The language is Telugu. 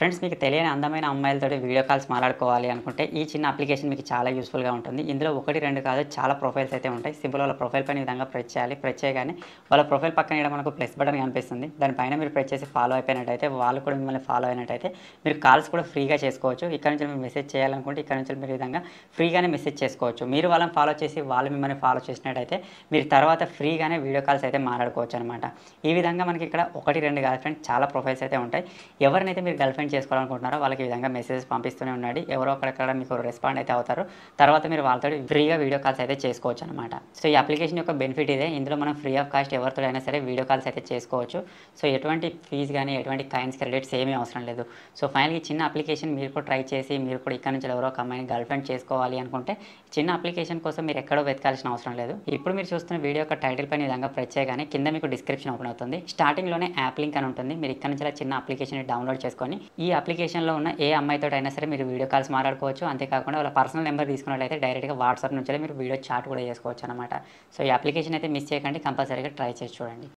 ఫ్రెండ్స్ మీకు తెలియని అందమైన అమ్మాయిలతోటి వీడియో కాల్స్ మాట్లాడుకోవాలి అనుకుంటే ఈ చిన్న అప్లికేషన్ మీకు చాలా యూస్ఫుల్‌గా ఉంటుంది. ఇందులో 1, 2 కాదు చాలా ప్రొఫైల్స్ అయితే ఉంటాయి. సింపుల్ వాళ్ళ ప్రొఫైల్ పైన ఈ విధంగా ప్రెస్ చేయాలి. ప్రెస్ చేయగానే వాళ్ళ ప్రొఫైల్ పక్కన ఈడ మనకు ప్లస్ బటన్ కనిపిస్తుంది. దానిపైన మీరు ప్రెస్ చేసి ఫాలో అయిపోయినట్టయితే వాళ్ళు కూడా మిమ్మల్ని ఫాలో అయినట్టయితే మీరు కాల్స్ కూడా ఫ్రీగా చేసుకోవచ్చు. ఇక్కడ నుంచి మీరు మెసేజ్ చేయాలనుకుంటే ఇక్కడ నుంచి మీరు ఈ విధంగా ఫ్రీగానే మెసేజ్ చేసుకోవచ్చు. మీరు వాళ్ళని ఫాలో చేసి వాళ్ళు మిమ్మల్ని ఫాలో చేసినట్టయితే మీరు తర్వాత ఫ్రీగానే వీడియో కాల్స్ అయితే మాట్లాడుకోవచ్చు అనమాట. ఈ విధంగా మనకి ఇక్కడ 1, 2 కాదు ఫ్రెండ్స్ చాలా ప్రొఫైల్స్ అయితే ఉంటాయి. ఎవరినైతే మీరు గర్ల్ ఫ్రెండ్ చేసుకోవాలనుకుంటున్నారో వాళ్ళకి ఈ విధంగా మెసేజెస్ పంపిస్తూనే ఉండండి. ఎవరో ఒకరక్కడ మీకు రెస్పాండ్ అయితే అవుతారు. తర్వాత మీరు వాళ్ళతో ఫ్రీగా వీడియో కాల్స్ అయితే చేసుకోవచ్చు అనమాట. సో ఈ అప్లికేషన్ యొక్క బెనిఫిట్ ఇదే. ఇందులో మనం ఫ్రీ ఆఫ్ కాస్ట్ ఎవరితో అయినా సరే వీడియో కాల్స్ అయితే చేసుకోవచ్చు. సో ఎటువంటి ఫీజ్ కానీ ఎటువంటి కాయిన్స్ క్రెడిట్స్ ఏమీ అవసరం లేదు. సో ఫైనల్‌గా ఈ చిన్న అప్లికేషన్ మీరు కూడా ట్రై చేసి మీరు కూడా ఇక్కడ నుంచి ఎవరో ఒక అమ్మాయిని గర్ల్ ఫ్రెండ్ చేసుకోవాలి అనుకుంటే చిన్న అప్లికేషన్ కోసం మీరు ఎక్కడో వెతకాల్సిన అవసరం లేదు. ఇప్పుడు మీరు చూస్తున్న వీడియో యొక్క టైటిల్ పైన ఈ విధంగా ప్రెస్ చేయగానే కింద మీకు డిస్క్రిప్షన్ ఓపెన్ అవుతుంది. స్టార్టింగ్‌లోనే యాప్ లింక్ అని ఉంటుంది. మీరు ఇక్కడ నుంచి చిన్న అప్లికేషన్‌ని డౌన్లోడ్ చేసుకొని ఈ అప్లికేషన్‌లో ఉన్న ఏ అమ్మాయితోటైనా సరే మీరు వీడియో కాల్స్ మాట్లాడుకోవచ్చు. అంతేకాకుండా వాళ్ళ పర్సనల్ నెంబర్ తీసుకున్నట్లయితే డైరెక్ట్‌గా వాట్సాప్ నుంచే మీరు వీడియో చాట్ కూడా చేసుకోవచ్చు అనమాట. సో ఈ అప్లికేషన్ అయితే మిస్ చేయకండి. కంపల్సరీగా ట్రై చేసి చూడండి.